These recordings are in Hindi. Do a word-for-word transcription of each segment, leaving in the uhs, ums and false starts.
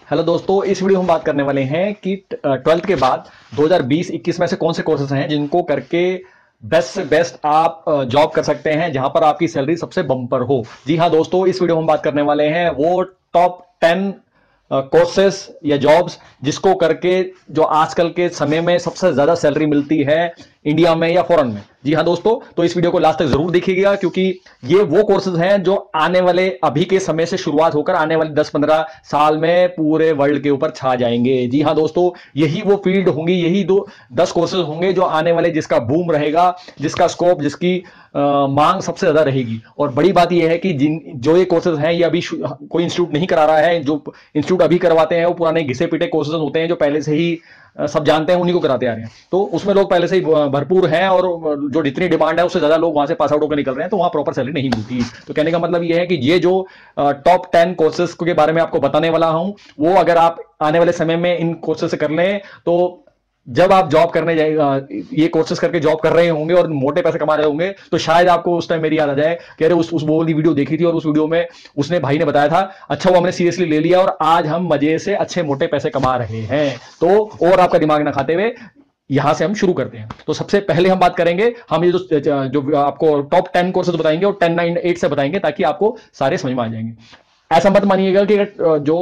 हेलो दोस्तों, इस वीडियो में हम बात करने वाले हैं कि ट्वेल्थ के बाद दो हज़ार बीस इक्कीस में से कौन से कोर्सेज हैं जिनको करके बेस्ट से बेस्ट आप जॉब कर सकते हैं, जहां पर आपकी सैलरी सबसे बम्पर हो। जी हाँ दोस्तों, इस वीडियो में हम बात करने वाले हैं वो टॉप टेन कोर्सेस या जॉब्स जिसको करके जो आजकल के समय में सबसे ज्यादा सैलरी मिलती है इंडिया में या फॉरेन में। जी हाँ दोस्तों, तो इस वीडियो को लास्ट तक जरूर देखिएगा क्योंकि ये वो कोर्सेज हैं जो आने वाले अभी के समय से शुरुआत होकर आने वाले दस पंद्रह साल में पूरे वर्ल्ड के ऊपर छा जाएंगे। जी हाँ दोस्तों, यही वो फील्ड होंगी, यही दो दस कोर्सेज होंगे जो आने वाले जिसका बूम रहेगा, जिसका स्कोप, जिसकी आ, मांग सबसे ज्यादा रहेगी। और बड़ी बात यह है कि जिन जो ये कोर्सेज हैं ये अभी कोई इंस्टीट्यूट नहीं करा रहा है। जो इंस्टीट्यूट अभी करवाते हैं वो पुराने घिसे पिटे कोर्सेज होते हैं जो पहले से ही सब जानते हैं, उन्हीं को कराते आ रहे हैं। तो उसमें लोग पहले से ही भरपूर हैं और जो जितनी डिमांड है उससे ज्यादा लोग वहां से पास आउट होकर निकल रहे हैं, तो वहां प्रॉपर सैलरी नहीं मिलती। तो कहने का मतलब ये है कि ये जो टॉप टेन कोर्सेज के बारे में आपको बताने वाला हूं वो अगर आप आने वाले समय में इन कोर्सेज से कर लें तो जब आप जॉब करने जाएगा, ये कोर्सेज करके जॉब कर रहे होंगे और मोटे पैसे कमा रहे होंगे, तो शायद आपको उस टाइम मेरी याद आ जाए कि अरे उस उस वो वाली वीडियो देखी थी और उस वीडियो में उसने भाई ने बताया था, अच्छा वो हमने सीरियसली ले लिया और आज हम मजे से अच्छे मोटे पैसे कमा रहे हैं। तो और आपका दिमाग ना खाते हुए यहां से हम शुरू करते हैं। तो सबसे पहले हम बात करेंगे, हम ये जो जो आपको टॉप टेन कोर्सेज बताएंगे और टेन नाइन एट से बताएंगे ताकि आपको सारे समझ में आ जाएंगे। ऐसा मत मानिएगा कि जो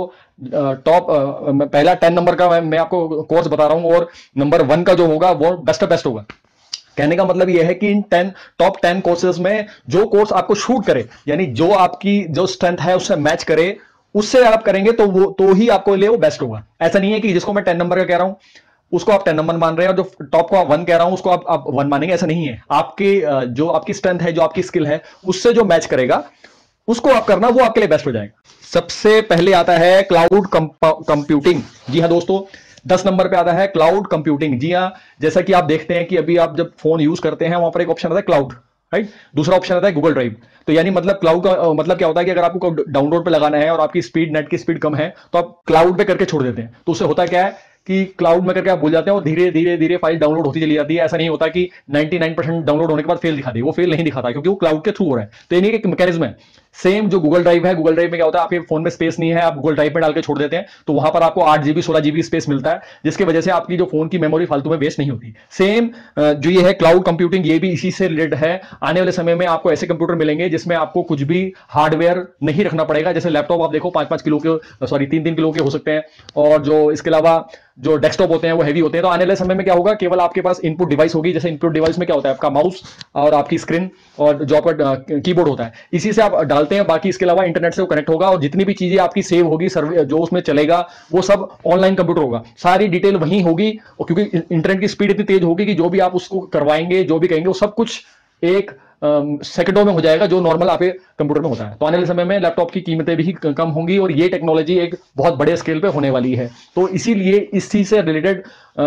टॉप पहला टेन नंबर का मैं आपको कोर्स बता रहा हूं और नंबर वन का जो होगा वो बेस्ट बेस्ट होगा। कहने का मतलब यह है कि इन टेन टॉप टेन कोर्सेज में जो कोर्स आपको शूट करे, यानी जो आपकी जो स्ट्रेंथ है उससे मैच करे, उससे आप करेंगे तो वो तो ही आपको लिए वो बेस्ट होगा। ऐसा नहीं है कि जिसको मैं टेन नंबर का कह रहा हूं उसको आप टेन नंबर मान रहे हैं और जो टॉप को आप वन कह रहा हूं उसको आप, आप वन मानेंगे, ऐसा नहीं है। आपके जो आपकी स्ट्रेंथ है, जो आपकी स्किल है, उससे जो मैच करेगा उसको आप करना, वो आपके लिए बेस्ट हो जाएगा। सबसे पहले आता है क्लाउड कंप्यूटिंग। जी हाँ दोस्तों, दस नंबर पे आता है क्लाउड कंप्यूटिंग। जी हाँ, जैसा कि आप देखते हैं कि अभी आप जब फोन यूज करते हैं वहां पर एक ऑप्शन आता है क्लाउड, राइट। दूसरा ऑप्शन आता है गूगल ड्राइव। तो यानी मतलब क्लाउड का मतलब क्या होता है कि अगर आपको डाउनलोड पे लगाना है और आपकी स्पीड, नेट की स्पीड कम है तो आप क्लाउड पे करके छोड़ देते हैं। तो उससे होता क्या है कि क्लाउड में करके आप भूल जाते हैं और धीरे धीरे धीरे फाइल डाउनलोड होती चली जाती है। ऐसा नहीं होता कि निन्यानवे परसेंट डाउनलोड होने के बाद फेल दिखाती है, वो फेल नहीं दिखाता क्योंकि वो क्लाउड के थ्रू हो रहा है। तो यानी एक मैकेनिज्म है। सेम जो गूगल ड्राइव है, गूगल ड्राइव में क्या होता है, आपके फोन में स्पेस नहीं है, आप गूगल ड्राइव में डाल के छोड़ देते हैं तो वहां पर आपको आठ जीबी सोलह जीबी स्पेस मिलता है, जिसकी वजह से आपकी जो फोन की मेमोरी फालतू में वेस्ट नहीं होती। सेम जो ये है क्लाउड कंप्यूटिंग, ये भी इसी से रिलेटेड है। आने वाले समय में आपको ऐसे कंप्यूटर मिलेंगे जिसमें आपको कुछ भी हार्डवेयर नहीं रखना पड़ेगा। जैसे लैपटॉप आप देखो पांच पांच किलो के, सॉरी तीन तीन किलो के हो सकते हैं, और जो इसके अलावा जो डेस्कटॉप होते हैं वो हैवी होते हैं। तो आने वाले समय में क्या होगा, केवल आपके पास इनपुट डिवाइस होगी। जैसे इनपुट डिवाइस में क्या होता है, आपका माउस और आपकी स्क्रीन और जो आपका कीबोर्ड होता है, इसी से आप डालते हैं। बाकी इसके अलावा इंटरनेट से वो कनेक्ट होगा और जितनी भी चीजें आपकी सेव होगी, सर्वे जो उसमें चलेगा वो सब ऑनलाइन कंप्यूटर होगा, सारी डिटेल वहीं होगी। और क्योंकि इंटरनेट की स्पीड इतनी तेज होगी कि जो भी आप उसको करवाएंगे, जो भी कहेंगे, वो सब कुछ एक सेकंडों में हो जाएगा, जो नॉर्मल आपके कंप्यूटर में होता है। तो आने वाले समय में लैपटॉप की कीमतें भी कम होंगी और ये टेक्नोलॉजी एक बहुत बड़े स्केल पे होने वाली है। तो इसीलिए इस चीज से रिलेटेड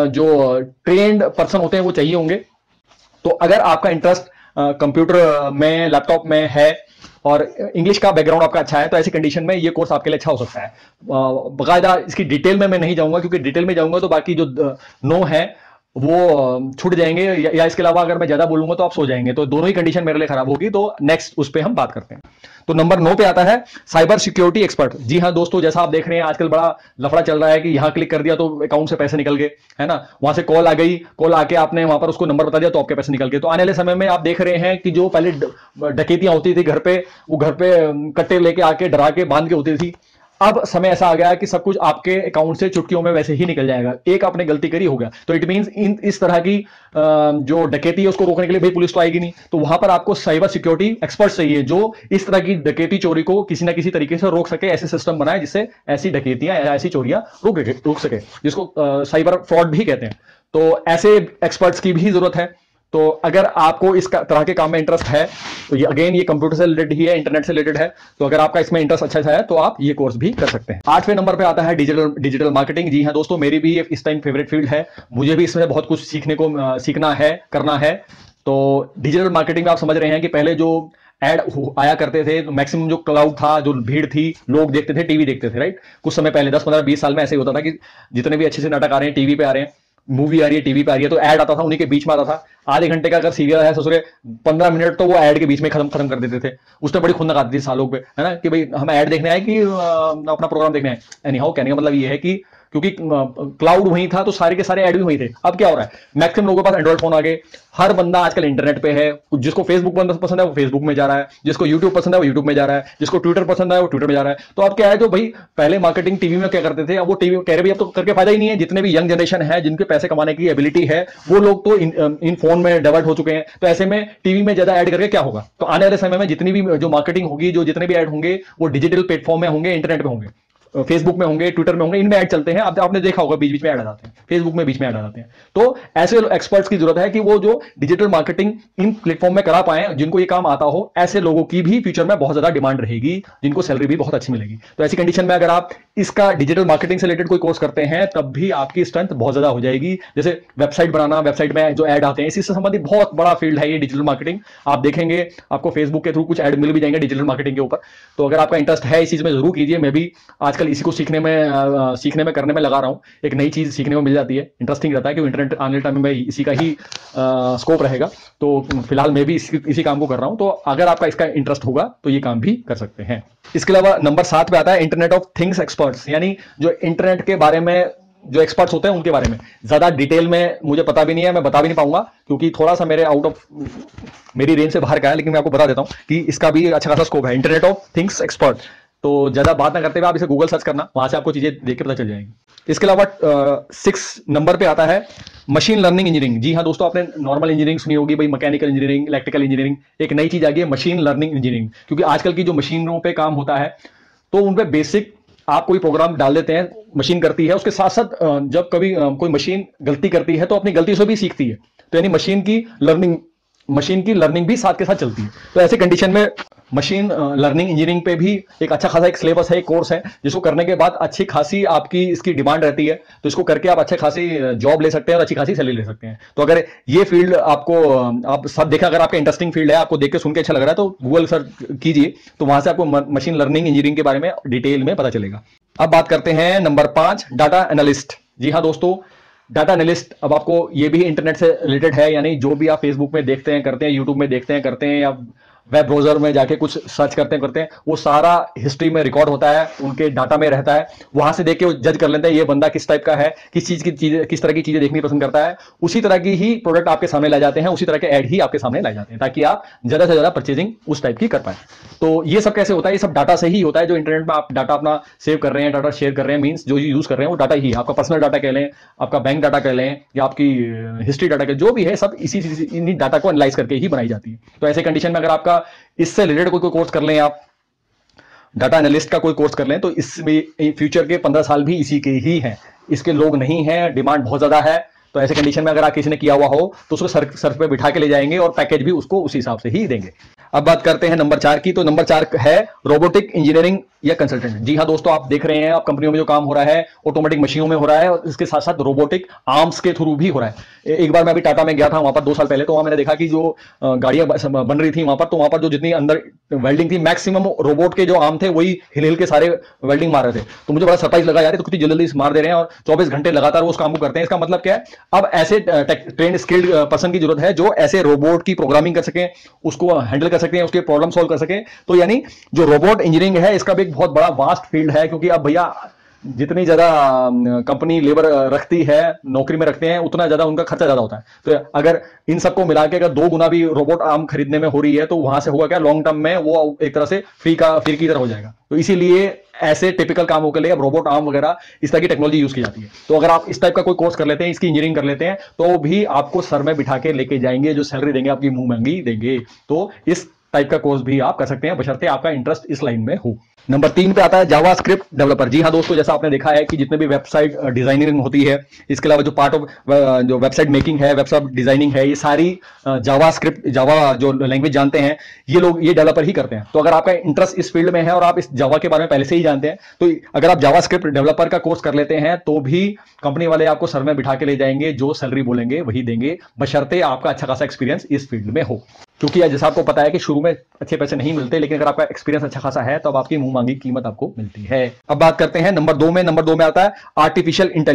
जो ट्रेंड पर्सन होते हैं वो चाहिए होंगे। तो अगर आपका इंटरेस्ट कंप्यूटर में, लैपटॉप में है और इंग्लिश का बैकग्राउंड आपका अच्छा है, तो ऐसी कंडीशन में ये कोर्स आपके लिए अच्छा हो सकता है। बाकायदा इसकी डिटेल में मैं नहीं जाऊंगा क्योंकि डिटेल में जाऊंगा तो बाकी जो नो है वो छूट जाएंगे, या, या इसके अलावा अगर मैं ज्यादा बोलूंगा तो आप सो जाएंगे। तो दोनों ही कंडीशन मेरे लिए खराब होगी। तो नेक्स्ट उस पर हम बात करते हैं। तो नंबर नौ पे आता है साइबर सिक्योरिटी एक्सपर्ट। जी हाँ दोस्तों, जैसा आप देख रहे हैं आजकल बड़ा लफड़ा चल रहा है कि यहां क्लिक कर दिया तो अकाउंट से पैसे निकल गए, है ना। वहां से कॉल आ गई, कॉल आके आपने वहां पर उसको नंबर बता दिया तो आपके पैसे निकल गए। तो आने वाले समय में आप देख रहे हैं कि जो पहले डकैतियां होती थी घर पे, वो घर पे कट्टे लेके आके डरा के बांध के होती थी, अब समय ऐसा आ गया कि सब कुछ आपके अकाउंट से चुटकियों में वैसे ही निकल जाएगा। एक आपने गलती करी हो गया। तो इट मींस इन इस तरह की जो डकैती है उसको रोकने के लिए भाई पुलिस तो आएगी नहीं, तो वहां पर आपको साइबर सिक्योरिटी एक्सपर्ट चाहिए जो इस तरह की डकैती चोरी को किसी ना किसी तरीके से रोक सके, ऐसे सिस्टम बनाए जिससे ऐसी डकैतियां, ऐसी चोरियां रोक रोक सके, जिसको साइबर फ्रॉड भी कहते हैं। तो ऐसे एक्सपर्ट्स की भी जरूरत है। तो अगर आपको इस तरह के काम में इंटरेस्ट है तो ये अगेन ये कंप्यूटर से रिलेटेड ही है, इंटरनेट से रिलेटेड है। तो अगर आपका इसमें इंटरेस्ट अच्छा सा है तो आप ये कोर्स भी कर सकते हैं। आठवें नंबर पे आता है डिजिटल डिजिटल मार्केटिंग। जी हाँ दोस्तों, मेरी भी इस टाइम फेवरेट फील्ड है, मुझे भी इसमें बहुत कुछ सीखने को सीखना है, करना है। तो डिजिटल मार्केटिंग में आप समझ रहे हैं कि पहले जो एड आया करते थे तो मैक्सिमम जो क्राउड था, जो भीड़ थी, लोग देखते थे, टीवी देखते थे, राइट। कुछ समय पहले दस पंद्रह बीस साल में ऐसे ही होता था कि जितने भी अच्छे से नाटक आ रहे हैं टीवी पे आ रहे हैं मूवी आ रही है, टीवी पे आ रही है, तो ऐड आता था, उन्हीं के बीच में आता था। आधे घंटे का अगर सीरियल है ससुरे, पंद्रह मिनट तो वो ऐड के बीच में खत्म खत्म कर देते थे। उसने बड़ी खुंदक आती थी सालों पे, है ना, कि भाई हम ऐड देखने आए कि अपना प्रोग्राम देखने आए। एनी हाउ, कहने का मतलब ये है कि क्योंकि क्लाउड वहीं था तो सारे के सारे ऐड भी वहीं थे। अब क्या हो रहा है, मैक्सिमम लोगों के पास एंड्रॉइड फोन आ गए, हर बंदा आजकल इंटरनेट पे है। जिसको फेसबुक पसंद है वो फेसबुक में जा रहा है, जिसको यूट्यूब पसंद है वो यूट्यूब में जा रहा है, जिसको ट्विटर पसंद है वो ट्विटर में जा रहा है। तो अब क्या है, जो भाई पहले मार्केटिंग टीवी में क्या करते थे, अब वो टीवी कह रहे भाई अब तो करके फायदा ही नहीं है। जितने भी यंग जनरेशन है जिनके पैसे कमाने की एबिलिटी है वो लोग तो इन, इन फोन में डाइवर्ट हो चुके हैं। तो ऐसे में टीवी में ज्यादा ऐड करके क्या होगा, तो आने वाले समय में जितनी भी जो मार्केटिंग होगी, जो जितने भी ऐड होंगे वो डिजिटल प्लेटफॉर्म में होंगे, इंटरनेट पे होंगे, फेसबुक में होंगे, ट्विटर में होंगे, इनमें ऐड चलते हैं। अब आपने देखा होगा बीच बीच में ऐड आ जाते हैं, फेसबुक में बीच में ऐड आ जाते हैं। तो ऐसे एक्सपर्ट्स की जरूरत है कि वो जो डिजिटल मार्केटिंग इन प्लेटफॉर्म में करा पाए, जिनको ये काम आता हो, ऐसे लोगों की भी फ्यूचर में बहुत ज्यादा डिमांड रहेगी, जिनको सैलरी भी बहुत अच्छी मिलेगी। तो ऐसी कंडीशन में अगर आप इसका डिजिटल मार्केटिंग से रिलेटेड कोई कोर्स करते हैं तब भी आपकी स्ट्रेंथ बहुत ज्यादा हो जाएगी। जैसे वेबसाइट बनाना, वेबसाइट में जो ऐड आते हैं, इसी से संबंधित बहुत बड़ा फील्ड है ये डिजिटल मार्केटिंग। आप देखेंगे आपको फेसबुक के थ्रू कुछ ऐड मिल भी जाएंगे डिजिटल मार्केटिंग के ऊपर। तो अगर आपका इंटरेस्ट है इस चीज में जरूर कीजिए। मैं भी आजकल इसी को सीखने में आ, सीखने में करने में लगा रहा हूं। एक नई चीज सीखने को मिल जाती है, इंटरेस्टिंग रहता है कि इंटरनेट आने टाइम में इसी का ही स्कोप रहेगा। तो फिलहाल मैं भी इसी, इसी काम को कर रहा हूं। तो अगर आपका इसका इंटरेस्ट होगा तो ये काम भी कर सकते हैं। इसके अलावा नंबर सात पे आता है इंटरनेट ऑफ थिंग्स एक्सपर्ट्स, यानी जो इंटरनेट के बारे में जो एक्सपर्ट्स होते हैं उनके बारे में। ज्यादा डिटेल में मुझे पता भी नहीं है, मैं बता भी नहीं पाऊंगा क्योंकि थोड़ा सा मेरे आउट ऑफ मेरी रेंज से बाहर का है, लेकिन मैं आपको बता देता हूं कि इसका भी अच्छा खासा स्कोप है, इंटरनेट ऑफ थिंग्स एक्सपर्ट। तो ज्यादा बात ना करते हुए आप इसे गूगल सर्च करना, वहां से आपको चीजें देख के पता चल जाएंगी। इसके अलावा सिक्स नंबर पे आता है मशीन लर्निंग इंजीनियरिंग। जी हाँ दोस्तों, आपने नॉर्मल इंजीनियरिंग सुनी होगी, भाई मैकेनिकल इंजीनियरिंग, इलेक्ट्रिकल इंजीनियरिंग। एक नई चीज आ गई है मशीन लर्निंग इंजीनियरिंग, क्योंकि आजकल की जो मशीनों पे काम होता है तो उन पे बेसिक आप कोई प्रोग्राम डाल देते हैं, मशीन करती है, उसके साथ साथ जब कभी कोई मशीन गलती करती है तो अपनी गलती से भी सीखती है। तो यानी मशीन की लर्निंग मशीन की लर्निंग भी साथ के साथ चलती है। तो ऐसे कंडीशन में मशीन लर्निंग इंजीनियरिंग पे भी एक अच्छा खासा एक सिलेबस है, एक कोर्स है, जिसको करने के बाद अच्छी खासी आपकी इसकी डिमांड रहती है। तो इसको करके आप अच्छे खासी जॉब ले सकते हैं और अच्छी खासी सैलरी ले सकते हैं। तो अगर ये फील्ड आपको आप सब देखा, अगर आपका इंटरेस्टिंग फील्ड है, आपको देख के सुन के अच्छा लग रहा है, तो गूगल सर्च कीजिए, तो वहां से आपको मशीन लर्निंग इंजीनियरिंग के बारे में डिटेल में पता चलेगा। अब बात करते हैं नंबर पांच, डाटा एनालिस्ट। जी हाँ दोस्तों, डाटा एनालिस्ट अब आपको ये भी इंटरनेट से रिलेटेड है, यानी जो भी आप फेसबुक में देखते हैं करते हैं, यूट्यूब में देखते हैं करते हैं, या वेब ब्राउजर में जाके कुछ सर्च करते हैं करते हैं, वो सारा हिस्ट्री में रिकॉर्ड होता है, उनके डाटा में रहता है। वहां से देख के वो जज कर लेते हैं ये बंदा किस टाइप का है, किस चीज की चीजें, किस तरह की चीजें देखनी पसंद करता है। उसी तरह की ही प्रोडक्ट आपके सामने लाए जाते हैं, उसी तरह के ऐड ही आपके सामने लाए जाते हैं, ताकि आप ज्यादा से ज्यादा परचेजिंग उस टाइप की कर पाए। तो ये सब कैसे होता है, ये सब डाटा से ही होता है। जो इंटरनेट में आप डाटा अपना सेव कर रहे हैं, डाटा शेयर कर रहे हैं, मींस जो यूज कर रहे हैं वो डाटा ही है। आपका पर्सनल डाटा कह लें, आपका बैंक डाटा कह लें, या आपकी हिस्ट्री डाटा, जो भी है सब इसी इन्हीं डाटा को एनालाइज करके ही बनाई जाती है। तो ऐसे कंडीशन में अगर आपका इससे रिलेटेड कोई कोई कोर्स कर लें, आप डाटा एनालिस्ट का कोई कोर्स कर लें, तो इसमें फ्यूचर के पंद्रह साल भी इसी के ही हैं। इसके लोग नहीं हैं, डिमांड बहुत ज्यादा है। तो ऐसे कंडीशन में अगर आप किसी ने किया हुआ हो तो उसको सर सर पे बिठा के ले जाएंगे और पैकेज भी उसको उसी हिसाब से ही देंगे। अब बात करते हैं नंबर चार की। तो नंबर चार है रोबोटिक इंजीनियरिंग या कंसल्टेंट। जी हाँ दोस्तों, आप देख रहे हैं आप कंपनियों में जो काम हो रहा है ऑटोमेटिक मशीनों में हो रहा है, और इसके साथ साथ रोबोटिक आर्म्स के थ्रू भी हो रहा है। एक बार मैं अभी टाटा में गया था, वहां पर दो साल पहले, तो वहां मैंने देखा कि जो गाड़ियां बन रही थी वहां पर, तो वहां पर जो जितनी अंदर वेल्डिंग थी, मैक्सिमम रोबोट के जो आर्म थे वही हिल हिल के सारे वेल्डिंग मार रहे थे। तो मुझे बड़ा सरप्राइज लगा, यार तो कितनी जल्दी मार दे रहे हैं और चौबीस घंटे लगातार वो उस काम को करते हैं। इसका मतलब क्या है, अब ऐसे ट्रेंड स्किल्ड पर्सन की जरूरत है जो ऐसे रोबोट की प्रोग्रामिंग कर सके, उसको हैंडल कर सकते हैं, उसके प्रॉब्लम सॉल्व कर सके। तो यानी जो रोबोट इंजीनियरिंग है इसका भी एक बहुत बड़ा वास्ट फील्ड है, क्योंकि अब भैया जितनी ज्यादा कंपनी लेबर रखती है, नौकरी में रखते हैं, उतना ज्यादा उनका खर्चा ज्यादा होता है। तो अगर इन सबको मिला के अगर दो गुना भी रोबोट आर्म खरीदने में हो रही है, तो वहां से होगा क्या, लॉन्ग टर्म में वो एक तरह से फ्री का फ्री की तरह हो जाएगा। तो इसीलिए ऐसे टिपिकल कामों के लिए अब रोबोट आर्म वगैरह इस तरह की टेक्नोलॉजी यूज की जाती है। तो अगर आप इस टाइप का कोई कोर्स कर लेते हैं, इसकी इंजीनियरिंग कर लेते हैं, तो भी आपको सर में बिठा के लेके जाएंगे, जो सैलरी देंगे आपकी मुंह महंगी देंगे। तो इस टाइप का कोर्स भी आप कर सकते हैं, बशर्ते आपका इंटरेस्ट इस लाइन में हो। नंबर तीन पे आता है जावास्क्रिप्ट डेवलपर। जी हाँ दोस्तों, जैसा आपने देखा है कि जितने भी वेबसाइट डिजाइनिंग होती है, इसके अलावा जो पार्ट ऑफ जो वेबसाइट मेकिंग है, वेबसाइट डिजाइनिंग है, ये सारी जावास्क्रिप्ट जावा जो लैंग्वेज जानते हैं, ये लोग ये डेवलपर ही करते हैं। तो अगर आपका इंटरेस्ट इस फील्ड में है और आप इस जावा के बारे में पहले से ही जानते हैं, तो अगर आप जावास्क्रिप्ट डेवलपर का कोर्स कर लेते हैं, तो भी कंपनी वाले आपको सर में बिठा के ले जाएंगे, जो सैलरी बोलेंगे वही देंगे, बशर्ते आपका अच्छा खासा एक्सपीरियंस इस फील्ड में हो। क्योंकि जैसा आपको पता है कि शुरू में अच्छे पैसे नहीं मिलते, लेकिन अगर आपका एक्सपीरियंस अच्छा खासा है तो अब आपकी मुंह मांगी कीमत आपको मिलती है। अब बात करते हैं नंबर दो में। नंबर दो में आता है आर्टिफिशियल इंटेलिजेंस।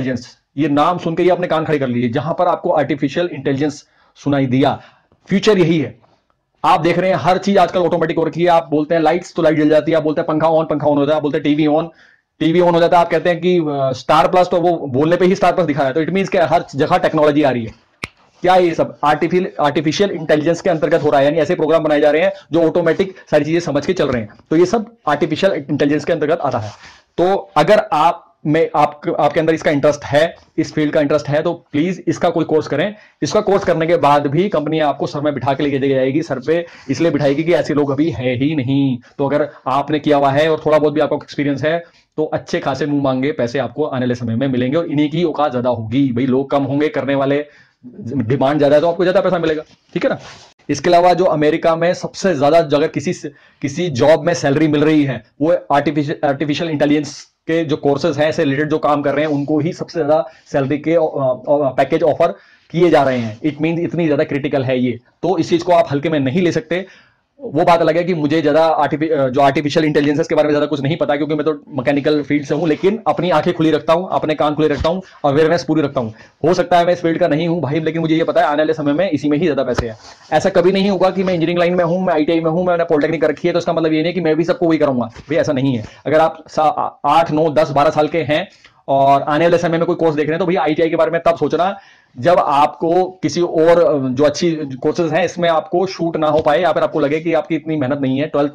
ये नाम सुन के ही अपने कान खड़े कर लीजिए, जहां पर आपको आर्टिफिशियल इंटेलिजेंस सुनाई दिया, फ्यूचर यही है। आप देख रहे हैं हर चीज आजकल ऑटोमेटिक हो रखी है। आप बोलते हैं लाइट्स तो लाइट जल जाती है, आप बोलते हैं पंखा ऑन पंखा ऑन हो जाता है, आप बोलते हैं टीवी ऑन टीवी ऑन हो जाता है, आप कहते हैं कि स्टार प्लस, तो वो बोलने पे ही स्टार प्लस दिखा रहा है। तो इट मींस कि हर जगह टेक्नोलॉजी आ रही है। क्या ये सब आर्टिफिशियल आर्टिफिशियल इंटेलिजेंस के अंतर्गत हो रहा है, यानी ऐसे प्रोग्राम बनाए जा रहे हैं जो ऑटोमेटिक सारी चीजें समझ के चल रहे हैं। तो ये सब आर्टिफिशियल इंटेलिजेंस के अंतर्गत आता है। तो अगर आप में आप आपके अंदर इसका इंटरेस्ट है, इस फील्ड का इंटरेस्ट है, तो प्लीज इसका कोई कोर्स करें। इसका कोर्स करने के बाद भी कंपनी आपको सर में बिठा के लेके जाएगी, सर पे इसलिए बिठाएगी कि ऐसे लोग अभी है ही नहीं। तो अगर आपने किया हुआ है और थोड़ा बहुत भी आपको एक्सपीरियंस है, तो अच्छे खासे मुंह मांगे पैसे आपको आने वाले समय में मिलेंगे, और इन्हीं की औकात ज्यादा होगी। भाई लोग कम होंगे करने वाले, डिमांड ज्यादा है तो आपको ज्यादा पैसा मिलेगा, ठीक है ना। इसके अलावा जो अमेरिका में सबसे ज्यादा अगर किसी किसी जॉब में सैलरी मिल रही है, वो आर्टिफिशियल आर्टिफिशियल इंटेलिजेंस के जो कोर्सेज हैं, ऐसे रिलेटेड जो काम कर रहे हैं, उनको ही सबसे ज्यादा सैलरी के पैकेज ऑफर किए जा रहे हैं। इट मीन इतनी ज्यादा क्रिटिकल है ये, तो इस चीज को आप हल्के में नहीं ले सकते। वो बात अलग है कि मुझे ज्यादा आर्टिफि जो आर्टिफिशियल इंटेलिजेंस के बारे में ज्यादा कुछ नहीं पता, क्योंकि मैं तो मैकेनिकल फील्ड से हूं, लेकिन अपनी आंखें खुली रखता हूं, अपने कान खुले रखता हूं, अवेयरनेस पूरी रखता हूं। हो सकता है मैं इस फील्ड का नहीं हूं भाई, लेकिन मुझे ये पता है आने वाले समय में इसी में ही ज्यादा पैसे हैं। ऐसा कभी नहीं होगा कि मैं इंजीनियरिंग लाइन में हूं, मैं आईटीआई में हूं, मैंने पॉलिटेक्निक रखी है, तो इसका मतलब ये नहीं कि मैं भी सबको वही करूंगा भाई, ऐसा नहीं है। अगर आप आठ नौ दस बारह साल के हैं और आने वाले समय में कोई कोर्स देख रहे हैं, तो भैया आईटीआई के बारे में तब सोचना जब आपको किसी और जो अच्छी कोर्सेज हैं इसमें आपको शूट ना हो पाए, या फिर आपको लगे कि आपकी इतनी मेहनत नहीं है, ट्वेल्थ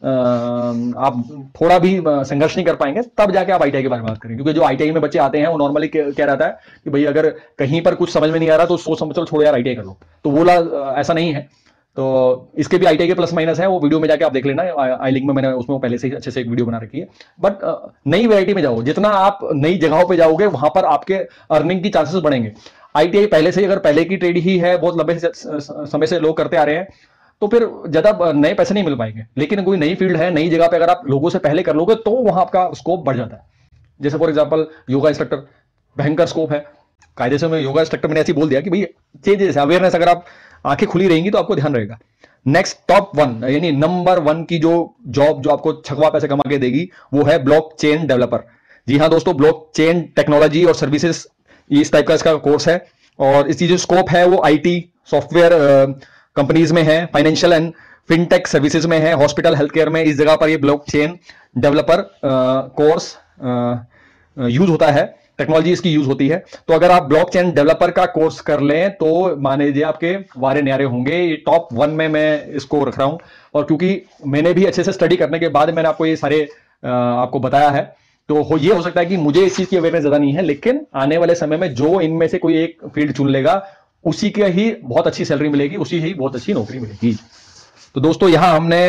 आप थोड़ा भी संघर्ष नहीं कर पाएंगे, तब जाके आप आईटीआई के बारे में बात करें। क्योंकि जो आईटीआई में बच्चे आते हैं वो नॉर्मली क्या रहता है कि भाई अगर कहीं पर कुछ समझ में नहीं आ रहा तो सोच समझ चलो छोड़ो यार आईटीआई कर लो, तो वो ऐसा नहीं है। तो इसके भी आईटीआई के प्लस माइनस है, वो वीडियो में जाके आप देख लेना, आई लिंक में मैंने उसमें पहले से ही अच्छे से एक वीडियो बना रखी है। बट नई वैरायटी में जाओ, जितना आप नई जगहों पे जाओगे वहां पर आपके अर्निंग की चांसेस बढ़ेंगे। आईटीआई पहले से ही अगर पहले की ट्रेड ही है, बहुत लंबे समय से लोग करते आ रहे हैं, तो फिर ज्यादा नए पैसे नहीं मिल पाएंगे। लेकिन कोई नई फील्ड है, नई जगह पे अगर आप लोगों से पहले कर लोगे तो वहां आपका स्कोप बढ़ जाता है। जैसे फॉर एग्जांपल योगा इंस्ट्रक्टर, भयंकर स्कोप है। कायदे से मैं योगा इंस्ट्रक्टर मैंने ऐसे बोल दिया कि भाई चेंजेस, अवेयरनेस, अगर आप आंखें खुली रहेंगी तो आपको ध्यान रहेगा। नेक्स्ट टॉप वन यानी नंबर वन की जो जॉब जो आपको छकवा पैसे कमा के देगी, वो है ब्लॉक चेन डेवलपर। जी हाँ दोस्तों, ब्लॉक चेन टेक्नोलॉजी और सर्विसेज, इस टाइप का इसका कोर्स है। और इसकी जो स्कोप है वो आईटी सॉफ्टवेयर कंपनीज में है, फाइनेंशियल एंड फिनटेक सर्विसेज में है, हॉस्पिटल हेल्थ केयर में, इस जगह पर ये blockchain developer course use होता है, टेक्नोलॉजी इसकी यूज होती है। तो अगर आप ब्लॉक चेन डेवलपर का कोर्स कर लें तो मान लीजिए आपके वारे न्यारे होंगे। ये टॉप वन में मैं इसको रख रहा हूं, और क्योंकि मैंने भी अच्छे से स्टडी करने के बाद मैंने आपको ये सारे आ, आपको बताया है, तो हो ये हो सकता है कि मुझे इस चीज की अवेयरनेस ज्यादा नहीं है, लेकिन आने वाले समय में जो इनमें से कोई एक फील्ड चुन लेगा उसी के ही बहुत अच्छी सैलरी मिलेगी, उसी ही बहुत अच्छी नौकरी मिलेगी। तो दोस्तों यहां हमने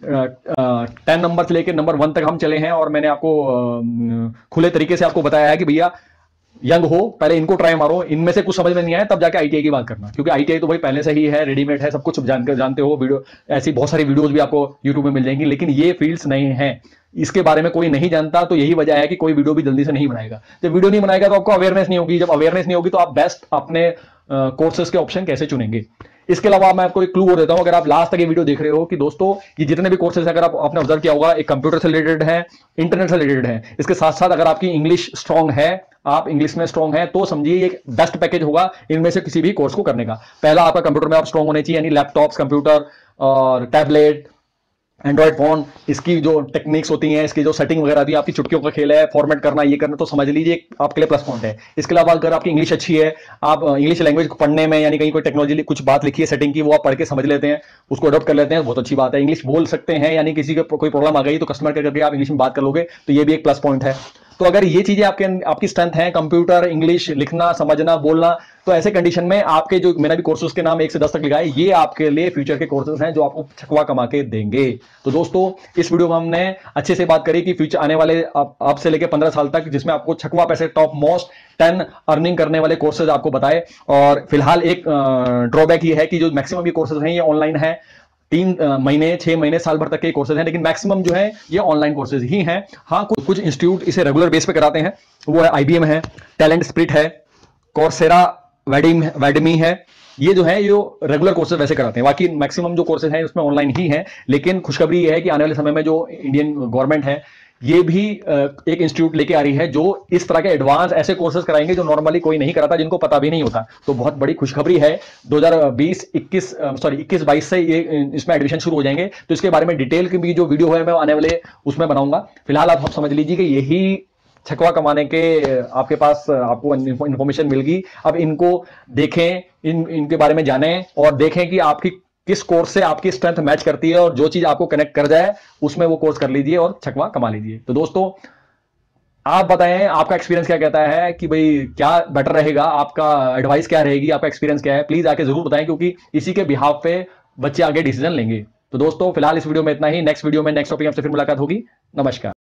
टेन नंबर से लेकर नंबर वन तक हम चले हैं, और मैंने आपको आ, खुले तरीके से आपको बताया है कि भैया यंग हो, पहले इनको ट्राई मारो, इनमें से कुछ समझ में नहीं आया तब जाके आईटीआई की बात करना। क्योंकि आईटीआई तो भाई पहले से ही है, रेडीमेड है, सब कुछ जानकर जानते हो। वीडियो ऐसी बहुत सारी वीडियोस भी आपको यूट्यूब में मिल जाएंगी, लेकिन ये फील्ड्स नहीं है, इसके बारे में कोई नहीं जानता। तो यही वजह है कि कोई वीडियो भी जल्दी से नहीं बनाएगा। जब वीडियो नहीं बनाएगा तो आपको अवेयरनेस नहीं होगी, जब अवेयरनेस नहीं होगी तो आप बेस्ट अपने कोर्सेज के ऑप्शन कैसे चुनेंगे। इसके अलावा मैं आपको एक क्लू और देता हूं, अगर आप लास्ट तक ये वीडियो देख रहे हो, कि दोस्तों ये जितने भी कोर्सेज अगर आप आपने ऑब्जर्व किया होगा, एक कंप्यूटर से रिलेटेड है, इंटरनेट से रिलेटेड है। इसके साथ साथ अगर आपकी इंग्लिश स्ट्रांग है, आप इंग्लिश में स्ट्रांग है, तो समझिए ये बेस्ट पैकेज होगा इनमें से किसी भी कोर्स को करने का। पहला आपका कंप्यूटर में आप स्ट्रांग होने चाहिए, यानी लैपटॉप्स, कंप्यूटर और टैबलेट, एंड्रॉइड फोन, इसकी जो टेक्निक्स होती हैं, इसकी जो सेटिंग वगैरह आती है, आपकी चुटकियों का खेल है, फॉर्मेट करना, ये करना, तो समझ लीजिए आपके लिए प्लस पॉइंट है। इसके अलावा अगर आपकी इंग्लिश अच्छी है, आप इंग्लिश लैंग्वेज पढ़ने में, यानी कहीं कोई टेक्नोलॉजी कुछ बात लिखी है सेटिंग की, वो आप पढ़ के समझ लेते हैं, उसको अडॉप्ट कर लेते हैं, बहुत अच्छी बात है। इंग्लिश बोल सकते हैं, यानी किसी को कोई प्रॉब्लम आ गई तो कस्टमर केयर करके आप इंग्लिश में बात कर लोगे, तो ये भी एक प्लस पॉइंट है। तो अगर ये चीजें आपके आपकी स्ट्रेंथ है, कंप्यूटर, इंग्लिश लिखना, समझना, बोलना, तो ऐसे कंडीशन में आपके जो मैंने भी कोर्सेज के नाम एक से दस तक लिखा है, ये आपके लिए फ्यूचर के कोर्सेज हैं जो आपको छकवा कमा के देंगे। तो दोस्तों इस वीडियो में हमने अच्छे से बात करी कि फ्यूचर आने वाले आप, आप से लेकर पंद्रह साल तक, जिसमें आपको छकवा पैसे टॉप मोस्ट टेन अर्निंग करने वाले कोर्सेज आपको बताए। और फिलहाल एक ड्रॉबैक ये है कि जो मैक्सिमम ये कोर्सेज हैं ये ऑनलाइन है, तीन महीने, छह महीने, साल भर तक के कोर्सेज हैं, लेकिन मैक्सिमम जो है ये ऑनलाइन कोर्सेज ही हैं। हाँ, कुछ कुछ इंस्टीट्यूट इसे रेगुलर बेस पे कराते हैं, वो है आईबीएम है, टैलेंट स्प्रिट है, कोर्सेरा, वैडिम वैडमी है। ये जो है ये रेगुलर कोर्सेज वैसे कराते हैं। बाकी मैक्सिमम जो कोर्सेज हैं उसमें ऑनलाइन ही है। लेकिन खुशखबरी ये है कि आने वाले समय में जो इंडियन गवर्नमेंट है ये भी एक इंस्टीट्यूट लेके आ रही है जो इस तरह के एडवांस ऐसे कोर्सेज कराएंगे जो नॉर्मली कोई नहीं कराता, जिनको पता भी नहीं होता। तो बहुत बड़ी खुशखबरी है। दो हज़ार बीस इक्कीस सॉरी इक्कीस बाईस से ये इसमें एडमिशन शुरू हो जाएंगे। तो इसके बारे में डिटेल की भी जो वीडियो है मैं आने वाले उसमें बनाऊंगा। फिलहाल आप समझ लीजिए कि यही छकवा कमाने के आपके पास आपको इंफॉर्मेशन मिल गई। अब इनको देखें, इन इनके बारे में जानें और देखें कि आपकी किस कोर्स से आपकी स्ट्रेंथ मैच करती है, और जो चीज आपको कनेक्ट कर जाए उसमें वो कोर्स कर लीजिए और छकवा कमा लीजिए। तो दोस्तों आप बताएं आपका एक्सपीरियंस क्या कहता है कि भाई क्या बेटर रहेगा, आपका एडवाइस क्या रहेगी, आपका एक्सपीरियंस क्या है, प्लीज आके जरूर बताएं, क्योंकि इसी के बिहाफ पे बच्चे आगे डिसीजन लेंगे। तो दोस्तों फिलहाल इस वीडियो में इतना ही। नेक्स्ट वीडियो में नेक्स्ट टॉपिक आपसे फिर मुलाकात होगी। नमस्कार।